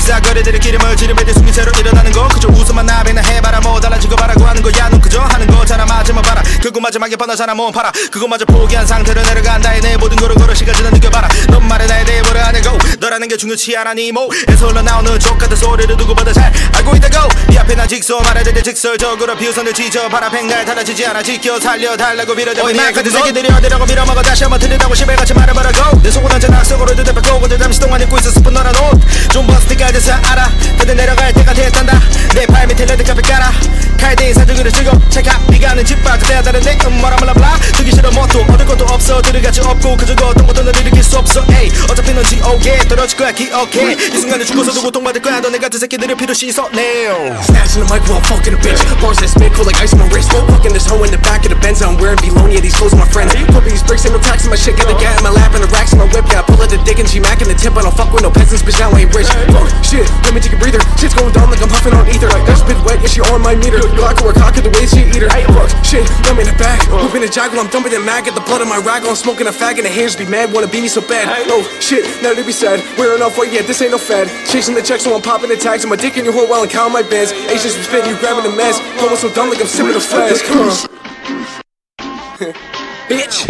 쓱싹거리들의 기름을 지름에 숨긴 채로 일어나는 거 그저 웃음만 나비나 해봐라 뭐 달라지고 바라고 하는 거야 넌 그저 하는 거잖아 맞으면 봐라 결국 마지막에 뻔하잖아 몸 팔아 그거마저 포기한 상태로 내려간다 내 모든 거를 걸어시까지 난 느껴봐라 넌 말에 나에 대해 뭐라 하냐고 너라는 게 중요치 않아 네 모에서 흘러나오는 족같은 소리를 누구보다 잘 알고 있다고 네 앞에 난 직소 말해야 돼 직설적으로 비웃선을 지져봐라 백날 달라지지 않아 지켜 살려달라고 빌어대고 나 같은 새끼들이 어디라고 밀어먹어 다시 한번 틀리다고 시발같이 말해봐라고 내 속은 언제나 악성으로 두 대 뺏고 어제 잠시 동안 입고 있어 스푼 너란 옷좀 버스티가 돼서 알아 근데 내려갈 때가 됐단다 내 팔 밑에 레드카펫 깔아 칼대인 사주기를 즐겨 체크 네가 아는 집밥 그때야 다른데 뭐라 몰라블라 주기 싫어 뭐또 얻을 것도 없어 들어가지 없고 그저 어떤 것도 널 일으킬 수 없어 에이 어차피 넌 지옥에 떨어질 거야 기억해 이 순간에 죽어서도 고통받을 거야 너네 같은 새끼들을 필요 씻어내요 Snatching the mic while fucking a bitch bars that spit cool like ice on my wrist fucking this hoe in the back of the Benz I'm wearing Belonia these clothes my friends put these bricks in no tax in my shit got the gat in my lap and the racks in my whip got pull out the dick and G-Mac in the tip I don't fuck with no peasants bitch now I ain't rich fuck shit let me take a breather shit's going down like I'm puffing on ether that spit wet yeah she on my meter Glock or a cock of the way she eat her fuck shit I'm in the back whooping a jackal I'm dumping the mag get the blood on my rag I'm smoking a fag and the haters be mad wanna beat me so bad oh shit now they be sad wearing off weight yeah this ain't no fad chasing the checks so I'm popping the tags and my dick in your hole while I'm counting my bands Asians be spitting you grabbing the mess going so dumb like I'm sipping a flask bitch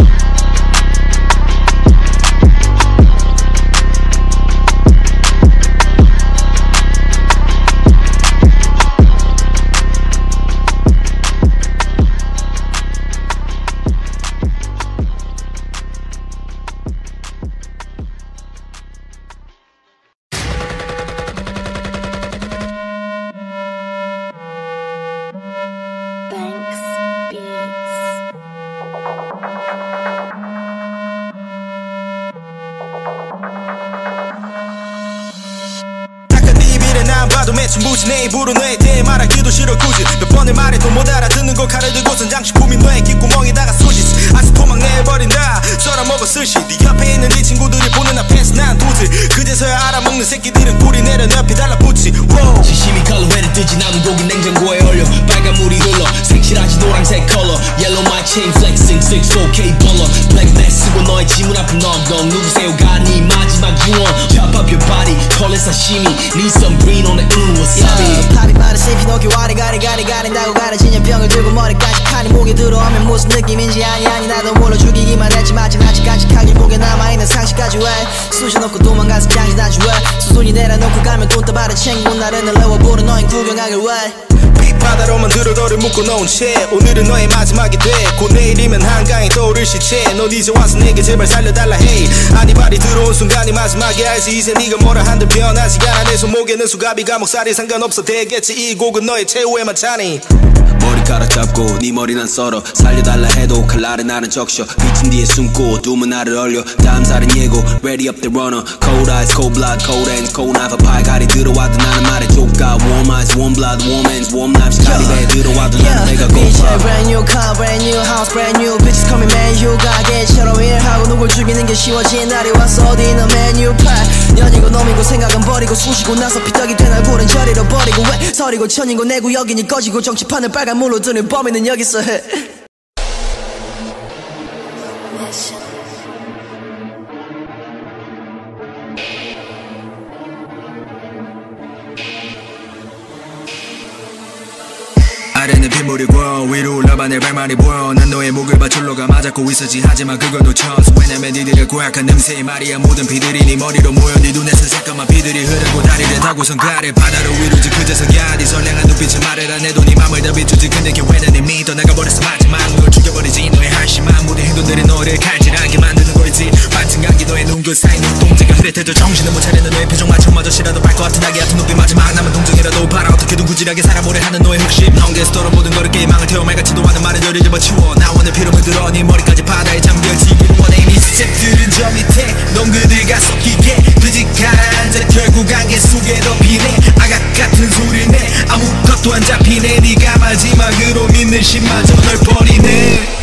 무시 내 입으로 너에 대해 말하기도 싫어 굳이 몇 번을 말해도 못 알아듣는 거 칼을 들고선 장식품이 너의 귓구멍에다가 쏘짓 아스 토막 내버린다 썰어먹어 스시 네 옆에 있는 네 친구들이 보는 앞에서 난 도지 그제서야 알아먹는 새끼들은 꿀이 내려 옆에 달라붙지 시시미 칼로회를 뜨지 남은 고기 냉장고에 얼려 빨간 물이 흘러 색칠하지 노란색 컬러 Yellow my chain flexing 6-4K 벌러 Black vest 쓰고 너의 지문 앞을 넘겨 누구세요가 네 마지막 유언 Chop up your body call it sashimi Need some green on the wasabi 파리 바르 세피 녹이 와리가리 가린다고 가려진 병을 들고 머리까지 칸이 목에 들어오면 무슨 느낌인지 아니 나도 몰라 죽이기만 했지 마치 아직 간직하길 목에 남아있는 상식까지 왜 쑤셔놓고 도망가서 장신하지 왜 수순이 내려놓고 가면 돈다발을 챙기고 나를 늘려와 보는 너인 구경하길 왜 바다로만 들어 너를 묶어놓은 채 오늘은 너의 마지막이 되고 내일이면 한강에 떠오를 시체 넌 이제 와서 내게 제발 살려달라 해 아니 발이 들어온 순간이 마지막이 알지 이제 네가 뭐라 한들 변하지 않아 내 손목에는 수갑이가 목살이 상관없어 되겠지 이 곡은 너의 최후의 만찬이 머리카락 잡고 네 머리 난 썰어 살려달라 해도 칼날은 나는 적셔 빛은 뒤에 숨고 어둠은 나를 얼려 다음 살은 예고 Ready up the runner Cold eyes, cold blood, cold hands, cold knife 팔갈이 들어와도 나는 말해 족가 Warm eyes, warm blood, warm hands, warm knives 칼이 들어와도 나는 내가 고 Bitch, brand new car, brand new house, brand new bitches coming man you 가게처럼 일하고 누굴 죽이는 게 쉬워진 날이 왔어 어디 있는 메뉴판 년이고 놈이고 생각은 버리고 쑤시고 나서 피떡이 된 얼굴은 저리로 버리고 왜 서리고 천이고 내 구역이니 꺼지고 정치판을 빨간 물로 드는 범인은 여기서 해 아래는 빗물이 고여 위로 올라봐 내 발말이 보여 난 너의 목을 받줄러 가 맞았고 있었지 하지만 그건 놓쳤어 왜냐면 니들의 고약한 냄새에 말이야 모든 비들이 네 머리로 모여 네 눈에서 새까만 비들이 흐르고 다리를 타고선 가래 바다로 위로지 그제서야 네 선량한 눈빛을 말해라 내도 네 맘을 다 비추지 근데 교회는 이미 떠나가버렸어 마지막 걸 죽여버리지 너의 한심한 모든 행동들이 너를 칼질하게 만드는 거지 반쯤 감기 너의 눈그 사이 눈동자가 흐릿해져 정신을 못 차리는 너의 표정 마찬마저 싫어도 발것 같은 아기 같은 눈빛 마지막 남은 동정이라도 봐라 어떻게든 구질하게 살아보려 하는 너의 흑심 넌게스토로 모든 거를 게임망을 태워 말같지도 않은 말을 저리 집어치워 나 오늘 피로 물들어 네 머리까지 바다에 잠겨지기를 원해 이미 스텝들은 저 밑에 넌 그들과 섞이게 뒤지 가라앉아 결국 안개 속에 덮이네 아각 같은 소리를 내 아무것도 안 잡히네 네가 마지막으로 믿는 신마저 널 버리네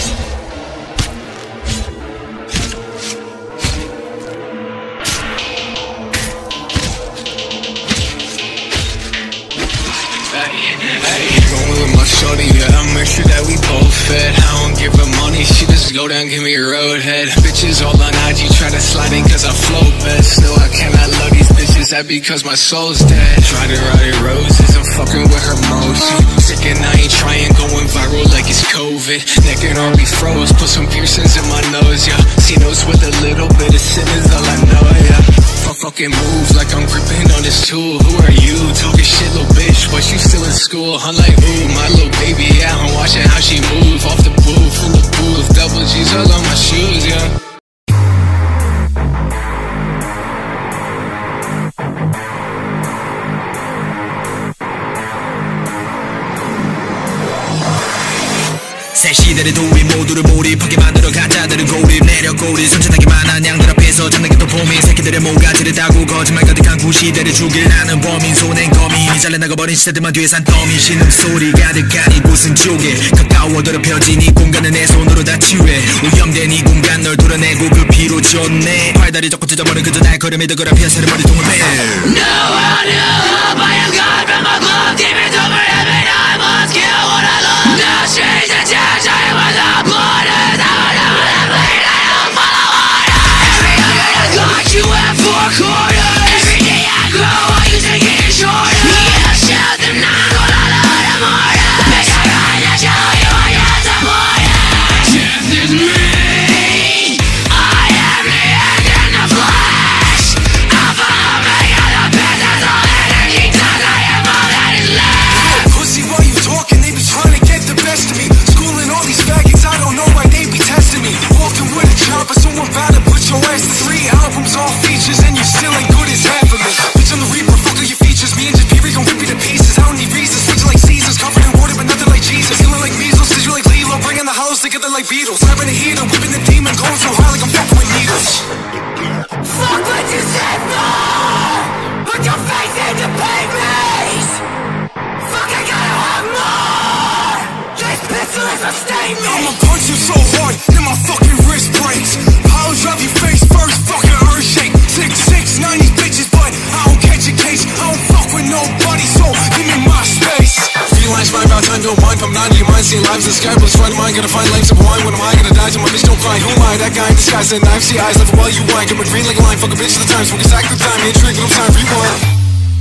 Sure that we both fed. I don't give her money, she just go down, give me a roadhead. Bitches all on IG, try to slide in cause I flow best. No, I cannot love these bitches, that because my soul's dead? Tried to write it roses, I'm fucking with her motion. Sick and I ain't trying, going viral like it's COVID. Neck and arm be froze, put some piercings in my nose, yeah. See nose with a little bit of sin is all I know, yeah. Fucking move like I'm gripping on this tool. Who are you? Talking shit, little bitch, but you still in school. I'm like, ooh, my little baby, yeah. I'm watching how she move off the booth, full of booze. Double G's all on my shoes, yeah. 새 시대의 도입 모두를 몰입하게 만들어 가짜들은 고립 내려 고리 선천하게 많은 양들 앞에서 잡는 게 또 봄이 새끼들의 모가지를 따고 거짓말 가득한 구시대를 죽일 나는 범인 손엔 거미 잘라나가버린 시대들만 뒤에 산 더미 신음소리 가득한 이곳은 조개 가까워들어 펴진 이 공간은 내 손으로 다 치유해 오염된 이 공간 널 도려내고 그 피로 줬네 팔다리 접고 찢어버린 그저 날걸음이 더 그라 피어서를 머리통을 매 No, I am God from above. Demons over heaven, I must kill what I love. Now change the change, I am the borders. I will bleed, I don't follow order. Every other I got you at four quarters. Every day I grow, I use to get shorter. Yeah, shout them now, all I love them harder. Bitch, I gotta show you I am the border. Death is me, I am the end in the flesh. Alpha, Omega, the best, that's all energy does. I am all that is left. Pussy, while you talking, they be trying to get the best of me. Schooling all these faggots, I don't know why they be testing me. Walking with a chopper, so I'm about to put your ass to 3 albums, all features, and you still ain't good as half of me. Bitch, I'm the Reaper, fuck all your features. Me and just P gon' rip you to pieces. I don't need reasons, switching like Caesars, covered in water, but nothing like Jesus. Feeling like measles, did you like Lilo? Bringing the hollows together like Beatles. Grabbing the heater, whipping the demon, going so high like I'm fucking with needles. Fuck what you said for! Put your face in the pavement! Fuck, I gotta have more! This pistol is a statement! I'ma punch you so hard, then my fucking wrist breaks. I'll drop your face first, fucking earth shake. 6'6", 90 bitches, but I don't catch a case. I don't fuck with nobody, so give me my space. Felines right about time, don't mind, come down to your mind. Seeing lives in the sky, but it's right of mine. Gotta find lives of wine, when am I gonna die? Till my bitch don't cry. Who am I? That guy in disguise, and knife, see eyes, love it while you whine. Come green like a line, fuck a bitch at the time. Smoke a sack of time, intrigue, no time, rewind.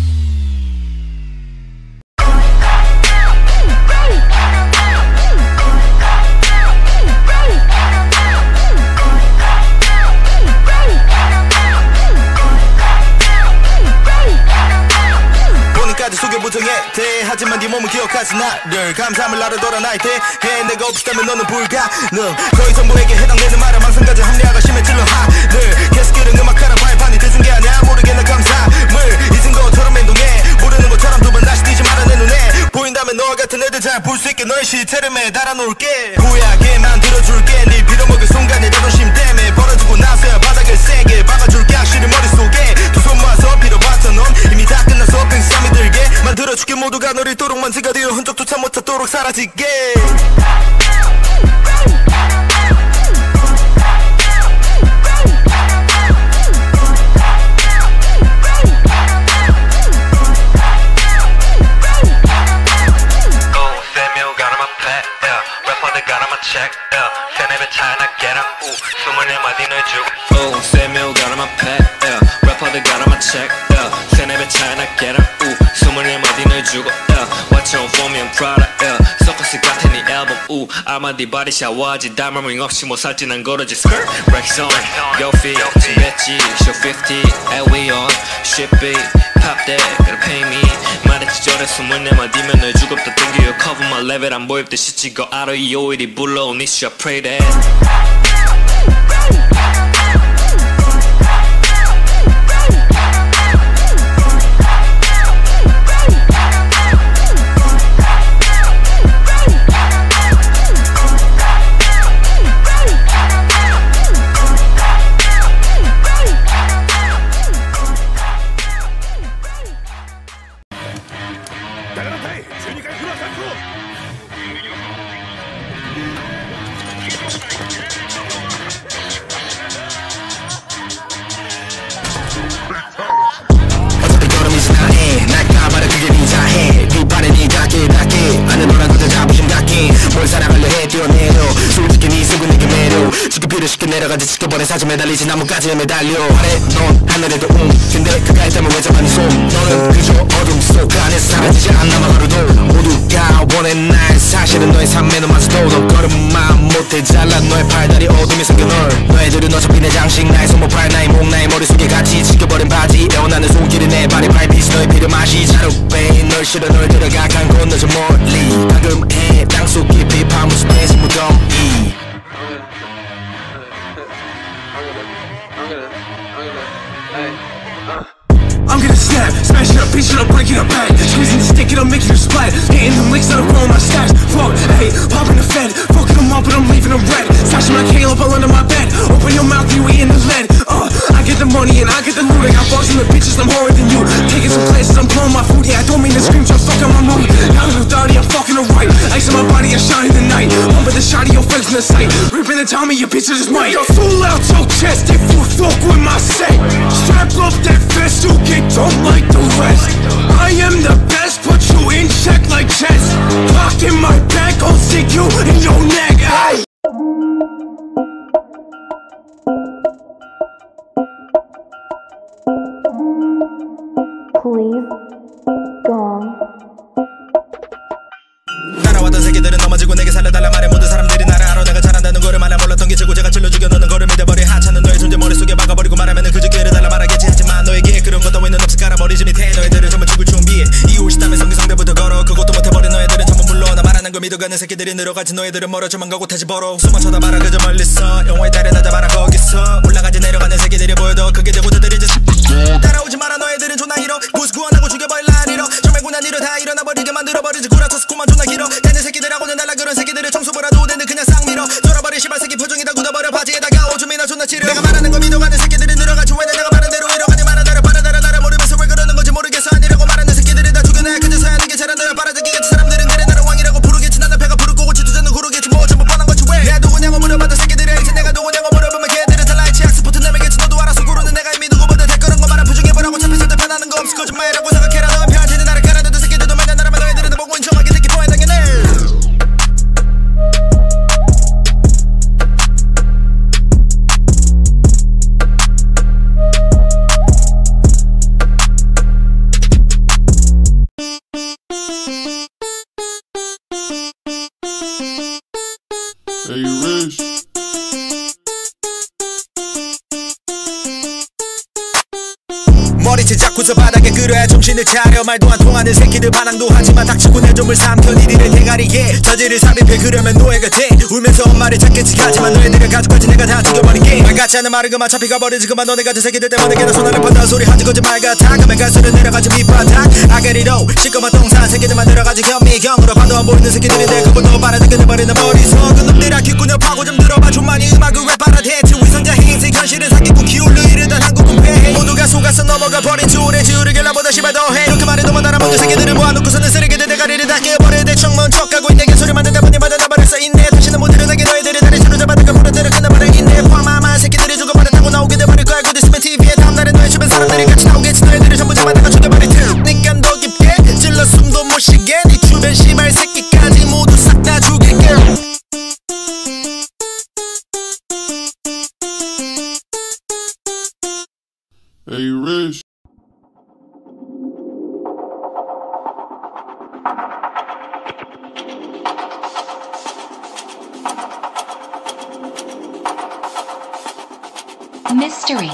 하지만 네 몸은 기억하지 나를 감사함을 나를 돌아 나의 대해 내가 없었다면 너는 불가능 거의 전부에게 해당되는 말은 망상까지 합리화가 심해질러 하늘 계속기는 음악하라 발판이 늦은 게 아니야 모르게 난 감사함을 잊은 것처럼 행동해 모르는 것처럼 두 번 다시 뛰지 말아 내 눈에 보인다면 너와 같은 애들 잘 볼 수 있게 너의 시체를 매달아 놓을게 고약하게 만들어줄게 네 빌어먹을 순간에 자존심 때문에 벌어지고 나서야 바닥을 세게 박아줄게 확실히 머릿속에 두 손 모아서 빌어봤자 넌 이미 다 끝나서 뺑쌈이 들게 만들어줄게 모두가 널 잊도록 먼지가 되어 흔적조차 못 찾도록 사라지게 check, 세뇌배 차나 get up, 24마디 널 주고 say me got on my pad, rapper들 got on my check, 세뇌배 차나 get up, 24마디 널 주고 watch out for me I'm proud, 서커스 같은 이 앨범, 아마 네 바디 샤워하지 닮음이 없이 못 살지 난 걸어지 skirt, Rex on, go fit, 준비했지, show 50, and we on, shit beat, pop that, gotta pay me 말했지 저래 24마디면 널 죽었다 땡겨요 cover my level 안 보일 듯이 찍어 알아 이 오일이 불러온 issue I pray that 내려가지 지켜보내 사진 매달리지 나뭇가지에 매달려 아래 넌 하늘에도 근데 그가 있다면 왜 저만이 자 나만 하루도 모두가 원해 날 사실은 너의 삶에는 마스도 너 걸음만 못해 잘라 너의 팔다리 어둠이 생겨 널 너희들은 어차피 내 장식 나의 손목발 나의 몸 나의 머릿속에 같이 지켜버린 바지 애원하는 손길이 내 발에 밟히지 너의 피를 마시 자루배 널 실어 널 들어가 강 건너 저 멀리 가금해 땅속 깊이 파묻은 스페이스 무덤이 I'm gonna snap, smash it up, pinch it up, break it up back. Squeezing the stick, it'll make you splat. Hitting the licks, that'll grow my stacks. Fuck, hey, popping the fed. Fucking them up, but I'm leaving them red. Stashing my Caleb all under my bed. Open your mouth, you eating the lead. I get the money and I get the loot. I got bars in the bitches, I'm harder than you. Taking some places, I'm blowing my food. Yeah, I don't mean to scream, just fucking my mood. Out of the 30, I'm fucking the right. Ice in my body, I shine in the night. Pumping the shot of your face in the sight. Ripping the Tommy, your bitches is might. Yo, full out your chest, if you fuck with my set. Strap up that vest, you get don't like the rest. I am the best, put you in check like chess. Lock in my back, I'll stick you in your neck. Aye. Please, gong. 따라왔던 새끼들은 넘어지고 내게 살려달라 말해 모든 사람들이 나를 알아 내가 잘한다는 거를 말해 몰랐던 게 제고 제가 찔러 죽여 너는 거를 믿어버려 하찮은 너의 존재 머릿속에 박아버리고 말하면은 그저 기회를 달라 말하겠지 하지만 너에게 그런 것 따위는 없이 깔아버리지 밑에 너희들은 전부 죽을 준비해 이유 있다면 성기성대부터 걸어 그것도 못해버린 너희들은 전부 물러나 말하는 걸 믿어가는 새끼들이 늘어가지 너희들은 멀어져만 가고 다시 벌어 숨어 쳐다봐라 그저 멀리서 영화의 달에 낮아봐라 거기서 올라가지 내려가는 새끼들이 보여도 그게 되고 들이지 따라오지 마라 너희들은 존나 히로 구스 구원하고 죽여버릴라 니로 정말 고난 이로 다 일어나버리게 만들어버리지 구라토스 구만 존나 길어 되는 새끼들하고는 달라 그런 새끼들을 청소보라도 되는 그냥 쌍미러 돌아버릴 시발 새끼 표정이 다 굳어버려 바지에다가 오줌이나 존나 치료 내가 말하는 걸 믿어가는 새끼들이 늘어가지 왜 내가 말한 대로 이러가니 말아 나를 바라다라 나를 모르면서 왜 그러는 건지 모르겠어 아니라고 말하는 새끼들이 다 죽여내 그제서 하는 게 잘한 너야 바라지기같이 사람들은 그래 나를 왕이라고 부르겠지 나는 배가 부르고 고치 두자는 구르겠지 뭐 전부 뻔한 거지 왜 내가 누구냐고 물어봤던 새끼들이 이제 내가 누구냐고 물어보면 걔들은 달라 있지 악스포트 내매겠지 너도 알아서 고르는 내가 이미 누구보다 될 거란 것만 부정해보라고 잡혔을 때 변하는 거 없을 거짓말이라고 생각해라 너는 편한테는 나를 갈아대도 새끼들도 맨날 나라면 너희들은 보고 인정하게 듣기 뻔해 당연해 Hey, Rich. 머리채 잡고서 바닥에 끌어야 정신을 차려 말도 안 통하는 새끼들 반항도 하지만 닥치고 내 점을 삼켜 니들의 대가리에 저지를 삽입해 그러면 노예가 돼 울면서 엄마를 찾겠지 하지만 너희들의 가족까지 내가 다 죽여버릴게 말 같지 않은 말은 그만 잡히가 버리지 그만 너네 같은 새끼들 때문에 걔네 손안을 펀다 소리 하지 거짓말 같아 가면 갈수록 내려가지 밑바닥 아가리로 시꺼먼 똥산 새끼들만 들어가지 현미경으로 봐도 안 보이는 새끼들인데 그것도 바라지 끊어버리는 머리속 그놈들아 귓구녕 파고 좀 들어봐 좀 많이 음악을 랩하라 대체 위선자 행색 현실은 사기꾼 기울로 이르던 한국은 폐해 모두가 속아서 넘어가 버린 주울에 지우르길 나보다 시발 더해 이렇게 말해 너만 알아먹는 새끼들을 모아놓고서는 쓰레기들 대가리를 다 깨버려 대충 먼저 가고 있는 소리 만든다 보니 받아다 버렸어 있네 다시는 못 일어나게 너희들이 다리 서로 잡아다가 부러뜨려 끊어버려 있네 포함한 새끼들이 죽어버렸다고 나오게 돼버릴 거 알고 있으면 TV에 다음날에 너의 주변 사람들이 같이 나오겠지 너희들이 전부 잡아다가 죽여버릴 테니까 더 깊게 찔러 숨도 못 쉬게 네 주변 시발 새끼까지 모두 싹 다 죽일게 Hey, Rich. Mystery.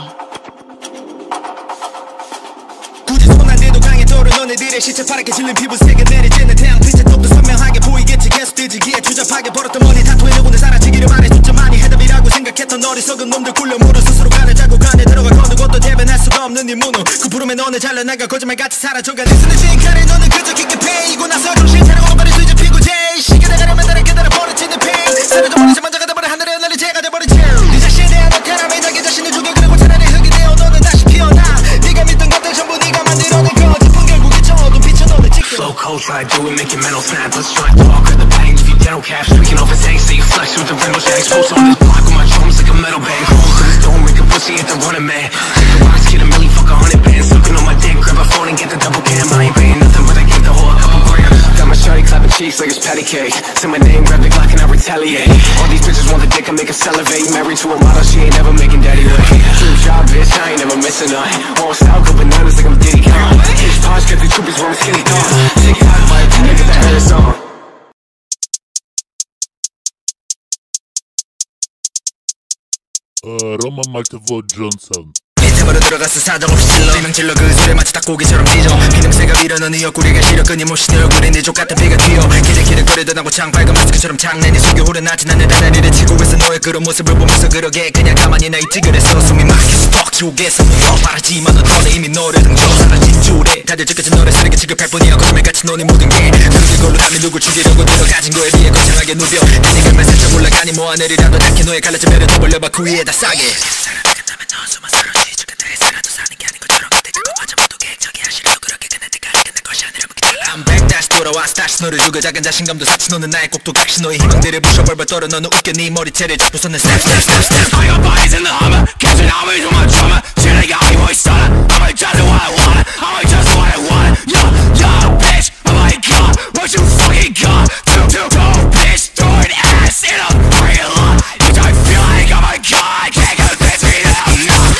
굳이 손 안 대도 강에 떠오른 너네들의 시체 파랗게 질린 피부색은 내리쬐는 태양빛에 똑도 선명하게 보이겠지 계속 뜨지기에 추잡하게 벌었던 머리 다 토해내고 내 사라지기를 말해줬죠 많이 해답이라고 생각했던 어리석은 놈들 굴려 물어 스스로 가는 자국 안에 들어가 거는 것도 대변할 수가 없는 네 문호 그 부름에 너네 잘라나가 거짓말같이 사라져가 내 손을 쥐익하래 너는 그저 깊게 패이고 나서 정신 차리고 발을 뒤집히고 제이 시계 대가리만 나를 깨달아 버려지는 핑 사라져버리지 먼저 가다버려 하늘에 하늘이 제가 돼버리지 네 자신에 대한 억하람에 자기 자신을 죽여 그리고 차라리 흙이 되어 너는 다시 피어나 네가 믿던 것들 전부 네가 만들어낸 거짓뿐 결국에 저 어둠 빛은 너를 지켜 Flow cold, try to do it, make your mental snap. Let's try to talk at the bang. If you dental cap, streaking off his angst, you flex with the rental shag. Exposed on this block with my drums like a metal band. Home to this dome, make a pussy at the running man. Take the rocks, get a milli, fuck 100 bands. Looking on my dick, grab a phone and get the double cam. I ain't paying nothing, but I get the whole couple grand. Got my shawty clapping cheeks like it's patty cake. Say my name, grab the Glock and I retaliate. All these bitches want the dick, I make her salivate. Married to a model, she ain't never making daddy wait. True job, bitch, I ain't never missing none. All style, go bananas like I'm Diddy Kong. His posh, got these troopies wearing skinny thongs. Roman Maltevod Johnson. 밑으로 들어가서 사정없이 찔러 비명질러 그 소리에 마치 닭고기처럼 찢어 피냄새가 밀어넣은 네 옆구리가 시려 끊임없이 내 얼굴에 네 족같은 피가 튀어 기득기득거리던 하고 창빨간 마스크처럼 장난이 속여 오르나진 않는 다다리를 치고 있어 너의 그런 모습을 보면서 그러게 그냥 가만히 나 있지 그래서 숨이 막혀서 턱 지옥에서 물어 바라지만 너는 이미 너를 등져 사라진 줄에 다들 지켜진 너를 쓰레기 취급할 뿐이야 거짓말같이 너네 모든 게 그걸로 남이 누굴 죽이려고 들어 가진 거에 비해 거창하게 누벼 내 글만 살짝 올라가니 뭐하늘이라도 닿게 너의 갈라진 배를 더 벌려봐 그 위에다 싸게 사랑하겠다면 넌 수만 사랑지 살아도 사는 게 아닌 것처럼 그때 그거마저 모두 계획적이 하시려고 그렇게 끝날 때까지 끝날 것이 아니라 I'm back 다시 돌아와서 다시 너를 주고 작은 자신감도 사치 너는 나의 꼭두 각시 너의 희망들을 부셔 벌벌 떨어 너는 웃겨 네 머리채를 잡고서는 snap snap snap snap I got bodies in the Hummer catching out with my drummer 지내가 아니고 있어라 I'ma just do what I wanna I'ma just do what I wanna Yo bitch oh my god what you fucking got two bitch throwing ass in a parking lot you don't feel like oh my god can't get this me now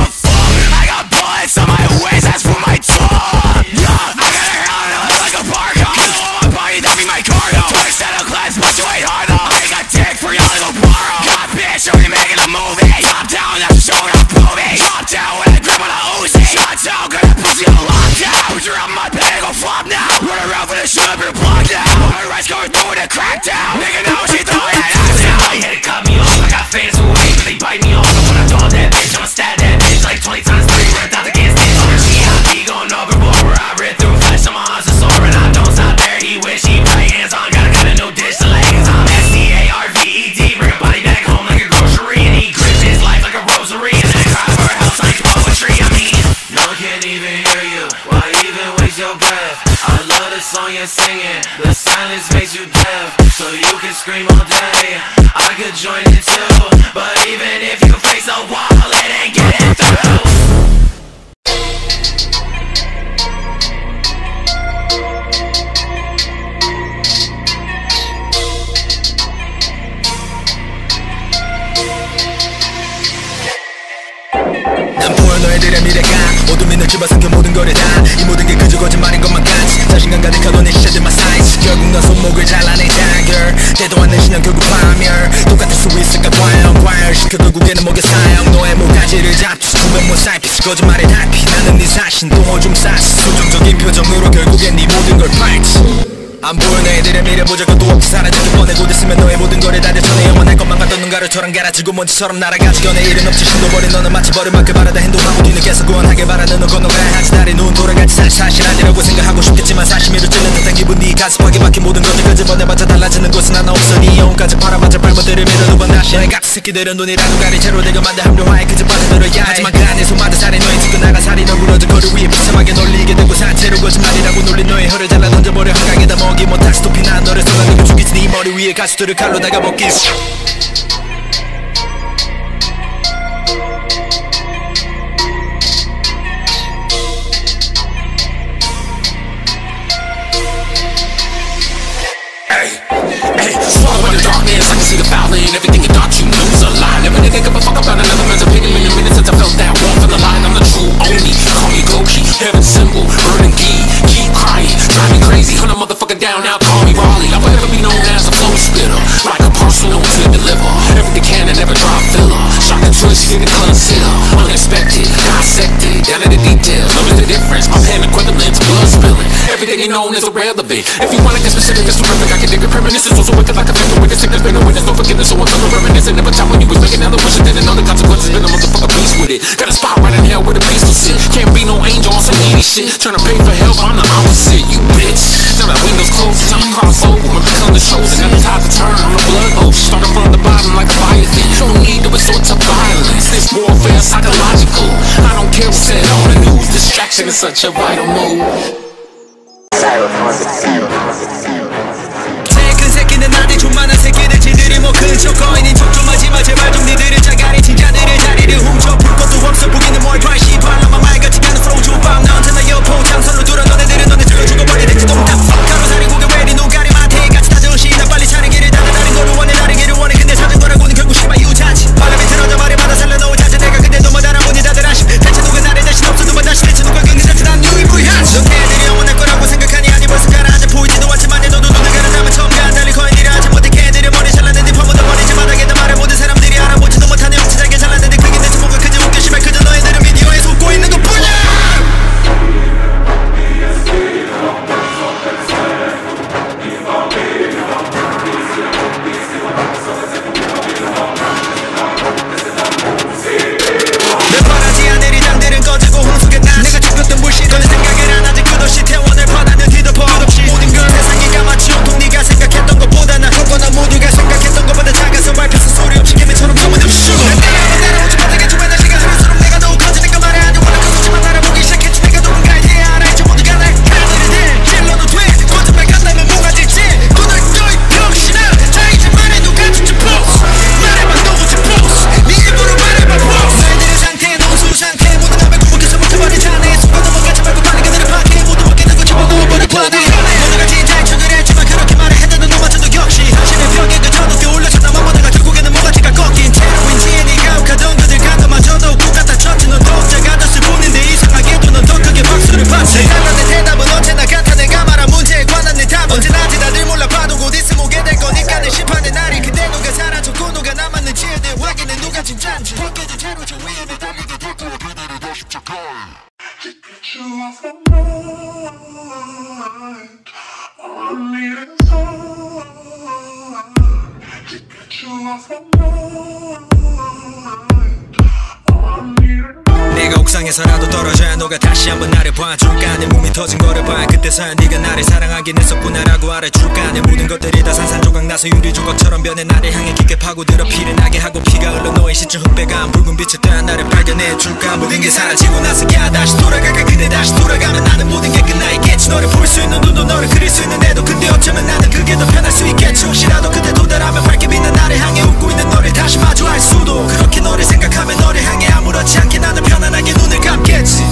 on my waist, that's for my tongue. Yeah, I got a hair on like a barcode. You know my body, that be my cardio. Twist at a class, but you ain't hard though. I got dick for y'all to borrow. God bitch, you're making a movie. Top down, that's showing up movie. Top down when I grab on a Uzi. Shot down, got that pussy on lockdown. Put your on my bed, go flop now. Run around for the shit up your block now. Her rights going through with a crackdown. Nigga know she throwing that ass down. I had to cut me off, I got fans who hate, but they bite me off. And when I draw that bitch, I'ma stab that bitch like 20 times 3. Right out the gas. Going overboard where I read through flesh on my arms and sore and I don't stop there. He wish he right hands on, gotta get a new dish to legs. I'm STARVED, bring a body back home like a grocery and he grips his life like a rosary and then cry for help like poetry. I mean, no one can even hear you. Why even waste your breath? I love the song you're singing. The silence makes you deaf, so you can scream all day. I could join it too, but even if you face a wall, it ain't getting through. 너희들의 미래가 어둠이 널 집어삼켜 모든 거를 다 이 모든 게 그저 거짓말인 것만 같이 자신감 가득하던 내 시체들만 사이즈 결국 넌 손목을 잘라내자 girl 대도 않는 신형 결국 파멸 똑같을 수 있을까 과연 시켜 결국에는 목에 사형 너의 모가지를 잡지 구면 못 살피지 거짓말에 달피 나는 네 사신 또 오줌 싸시 수정적인 표정으로 결국엔 네 모든 걸 팔지 안 보여 너희들의 미래 보자 것도 없이 사라지기 뻔해 곧 있으면 너의 모든 거를 다 대처내 영원할 것만 같던 눈 가루처럼 갈아지고 먼지처럼 날아가지 견해 일은 없지 신도버린 너는 마치 버릇만큼 바라다 행동하고 뒤늦게서 구원하게 바라는 너 건너가야 하지 다리 눈 돌아가지 사실 아니라고 생각하고 싶겠지만 사시미로 찔는 듯한 기분 네 가슴팍에 박힌 모든 것들 끄집어내봤자 달라지는 곳은 하나 없어 네 영혼까지 팔아봤자 발못들을 밀어 두 번 다시 너의 같은 새끼들은 눈이라도 가리 채로 대감한데 합류화에 그저 빠져들어야 해 하지만 그 안에 손마다 살이 너의 찌고 나간 살이 널 부러져 거리 위에 비참하게 놀리게 되고 사체로 거짓말이라고 놀린 너의 혀를 잘라 던져버려 한강에다 먹이 못할 스토피 난 너를 쏟아내고 죽이지 네 머리 위에 가수들을 칼로 다가 먹기 Swallow in the darkness, I can see the foul in everything you thought you knew was a lie. Never did give a fuck about another man's opinion in a minute since I felt that warmth in the line. I'm the true only, call me Goki, heaven symbol, burning ghee. Keep crying, drive me crazy, hunt a motherfucker down now, call me Raleigh. I'll forever be known as a flow spitter, like a parcel no one's gonna deliver. Everything can and never drop filler, shocking choice you didn't consider. Unexpected, dissected, down to the details. Notice the difference, my pen equivalent to blood spilling. Everything you know is irrelevant. If you wanna get specific, it's terrific. I can dig a reminiscence, also wicked like a finger with a sickness. Been a witness, no forgiveness, so I'm gonna reminisce. Never time when you was making other wishes, didn't know the consequences. Been a motherfucker beast with it. Got a spot right in hell where the beast will sit. Can't be no angel on some needy shit. Tryna pay for help, I'm the opposite, you bitch. Now that window's closed, time to cross over. When become the shows, and the tide to turn. I'm a blood oath, starting from the bottom like a Leviathan. You don't need to resort to violence. This warfare is psychological. I don't care what's said on the news. Distraction is such a vital move. 제일 큰 새끼는 나대 존만한 새끼들 지들이 뭐 큰 초코인인 척 좀 하지마 제발 좀 니들을 짜가리 진짜들의 자리를 훔쳐 볼 것도 없어 보기는 뭘 과시 발라만 말같이 가는 플로우 조밥 나 언제나 여포 장선로 돌아 너네들은 너네 들어 죽어버리겠지 동답 가로사리 고개 왜리 눈가리 마태 같이 다정시 나 빨리 차린 길을 닫아 다른 거를 원해 다른 길을 원해 근데 사는 거라고는 결국 씨발 유자지 바람이 틀어져 말이 받아 살려놓은 자체 내가 근데 너무 달아보니 다들 아심 대체 누가 나를 자신 없어 누가 다시 대체 누가 긁는 자체 난 유일무이하지 너 걔들이 영원할 거라고 생각하니 아니 벌써 가라앉아 보이지도 않지만 내 너도 눈을 가려다면 처음 가 달리 거의 니를 하지 못해 걔들의 머리 잘랐는데 파묻어 버리지 바닥에다 말을 모든 사람들이 알아보지도 못하는 영치자게 잘랐는데 내가 옥상에서라도 떨어져야 너가 다시 한번 나를 봐줄까. 내 몸이 터진 거를 봐. 그때서야 네가 나를 사랑하긴 했었구나라고 알아줄까. 내 모든 것들이 다 산산조각 나서 유리조각처럼 변해 나를 향해 깊게 파고들어 피를 나게 하고 피가 흘러 너의 시체 흑백한 붉은 빛을 떠야 나를 발견해줄까. 모든 게 사라지고 나서야 다시 돌아갈까. 그대 다시 돌아가면 나는 모든 게 끝나 있겠지. 너를 볼 수 있는 눈도 너를 그릴 수 있는 애도 근데 어쩌면 나는 그게 더 편할 수 있겠지. 혹시라도 그때 도달하면 밝게 빛난 나를 향해 웃고 있는 너를 다시 마주할 수도. 그렇게 너를 생각하면 너를 향해 아무렇지 않게 나는 편안하게 눈을 감겠지.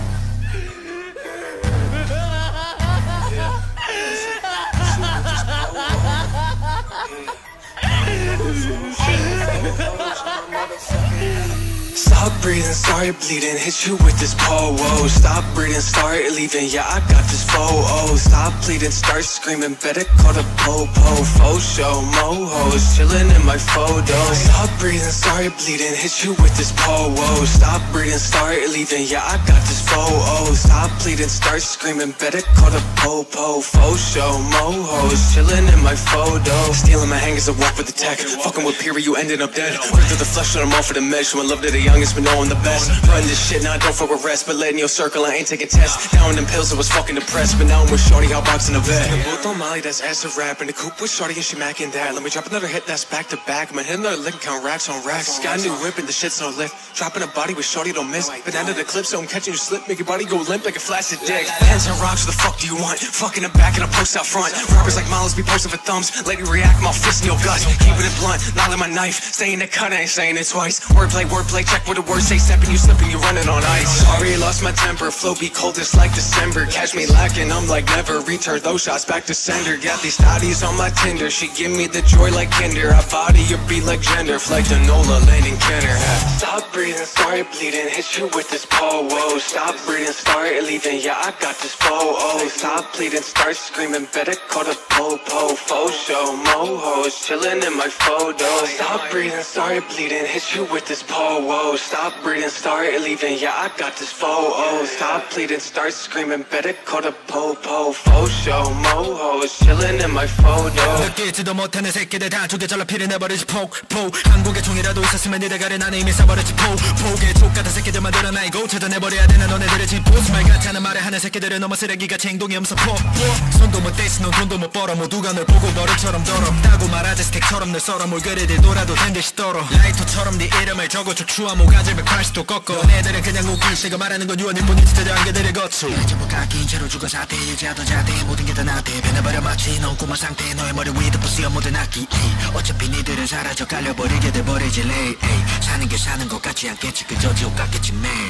Stop breathing, start bleeding, hit you with this pole. Stop breathing, start leaving, yeah I got this photo. Stop bleeding, start screaming, better call the po-po. Faux show, mo-hoes, chillin' in my photo. Stop breathing, start bleeding, hit you with this pole. Stop breathing, start leaving, yeah I got this photo. Stop bleeding, start screaming, better call the po-po. Faux show, mo-hoes, chillin' in my photo. Stealing my hangers, I walk with the tech. Fucking with Piri, you ended up dead. Rip through the flesh, I'm all for the mesh. Showing love to the youngest, but knowing the best. Running this shit, now I don't fuck with rest. But letting your circle, I ain't taking tests. Down them pills, I was fucking depressed. But now I'm with Shorty, out boxing the vet. The booth on Molly, that's acid rap. In the coupe with Shorty, and she macking that. Let me drop another hit, that's back to back. I'm hit another lick and count racks on racks. Got a new whip, and the shit's no lift. Dropping a body with Shorty, don't miss. But down to the clip, so I'm catching you slip. Make your body go limp like a flaccid dick. Hands on rocks, what the fuck do you want? Fucking the back and I post out front. Rappers like Miles be posting for thumbs. Lady react, my fist in your guts. Keeping it blunt, not like my knife. Saying it cut, I ain't saying it twice. Wordplay, check what the words say. Stepping, you slipping, you running on ice. Sorry, lost my temper. Flow be coldest like December. Catch me lacking, I'm like never. Return those shots back to sender. Got these thotties on my Tinder. She give me the joy like Kinder. I body your beat like gender. Flight to Nola, landing Kenner. Stop breathing, start bleeding. Hit you with this pole. Stop breathing, start leaving. Yeah, I got this photo. Stop bleeding, start screaming. Better call the po-po. Faux show, mo-hoes, chillin' in my photo. Stop breathing, start bleeding. Hit you with this pole. Stop breathing, start leaving. Yeah, I got this photo. Stop bleeding, start screaming. Better call the po-po. Faux show, mo-hoes, chillin' in my photo. 느끼지도 못하는 새끼들 다 죽여 잘라 피를 내버리지 폭포. 한국에 총이라도 있었으면 네 대가리 나는 이미 쏴버렸지 포개 족같은 새끼들만 드러나이고 찾아내버려야 되는 너네들의 집보. 스말 같다는 말을 하는 새끼들은 너무 쓰레기같이 행동이 엄습포. 손도 못 떼시 넌 돈도 못 벌어. 모두가 널 보고 너를처럼 더럽다고 말하지. 스택처럼 널 썰어 뭘 그리들 돌아도 된 듯이 떨어. 라이터처럼 네 이름을 적어줘. 추워 모가지를 180도 꺾어. 너네들은 그냥 웃기시고 말하는 건 유언일 뿐이지. 대대 한계들을 거쳐 전부 깎인 채로 죽어 사태 일자도 자대 모든 게 다 나대 변해버려 마치 넌 꿈한 상태. 너의 머리 위도 부수여 모든 악기. 어차피 니들은 사라져 갈려버리게 돼버리지 레이. 사는 게 사는 것 같지 않겠지. 그저 지옥 같겠지 매일.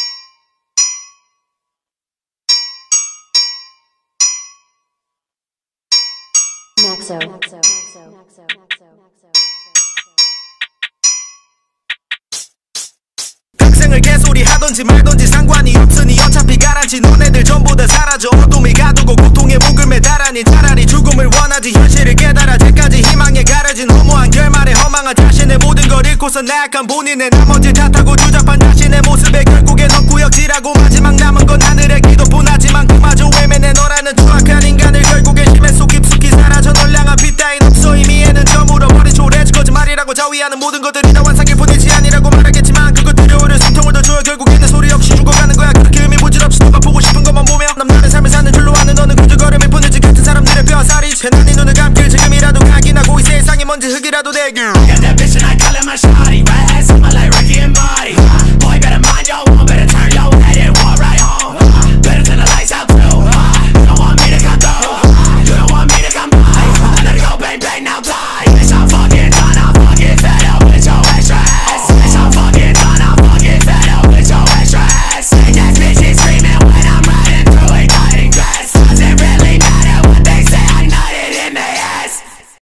Maxo. 평생을 개소리 하던지 말던지 상관이 없으니 어차피 가라앉힌 너네들 전부 다 사라져. 어둠이 가두고 고통의 목을 매달아니 차라리 죽음을 원하지. 현실을 깨달아 때까지 희망에 가려진 허무한 결말에 허망한 자신의 모든 걸 잃고서 나약한 본인의 나머지 탓하고 주잡한 자신의 모습에 결국엔 넌 구역질하고